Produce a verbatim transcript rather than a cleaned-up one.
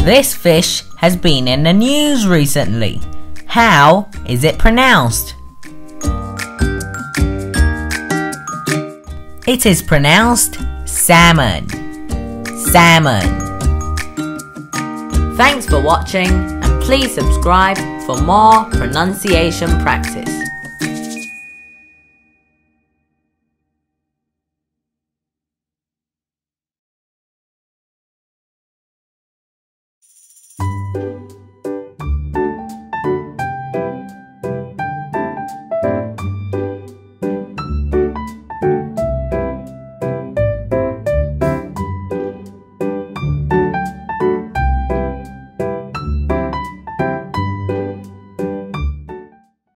This fish has been in the news recently. How is it pronounced? It is pronounced salmon. Salmon. Thanks for watching, and please subscribe for more pronunciation practice.